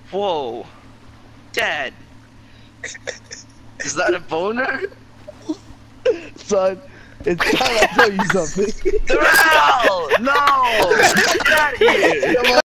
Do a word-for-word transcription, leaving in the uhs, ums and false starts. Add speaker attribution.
Speaker 1: Whoa. Dad. Is that a boner?
Speaker 2: Son, it's time I tell you something.
Speaker 1: No! No! Get out of here!